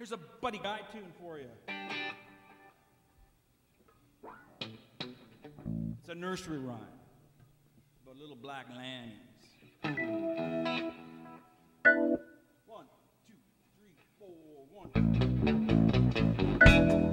Here's a Buddy Guy tune for you. It's a nursery rhyme about little black lambs. 1, 2, 3, 4, 1.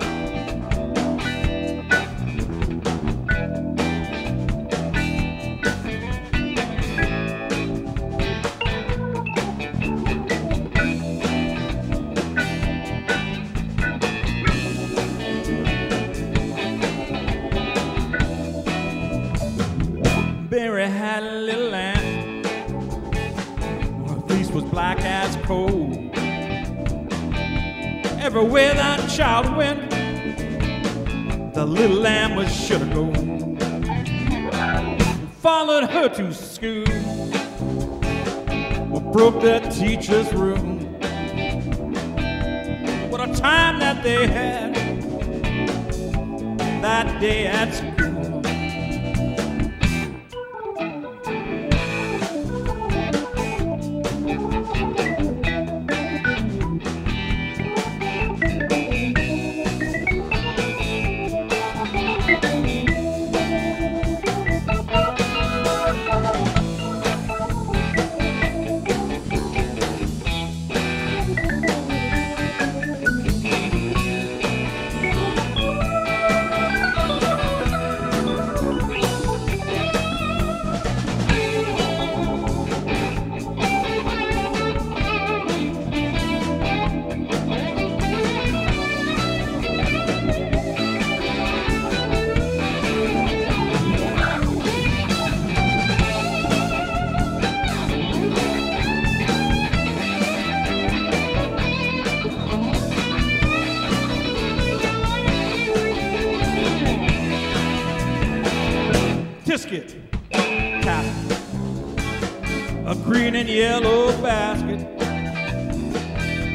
Mary had a little lamb, her fleece was black as coal. Everywhere that child went, the little lamb was sure to go. Followed her to school, broke the teacher's room. What a time that they had that day at school. Tisket, casket, a green and yellow basket.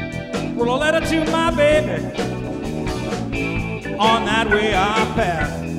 Well, a letter to my baby, on that way I pass.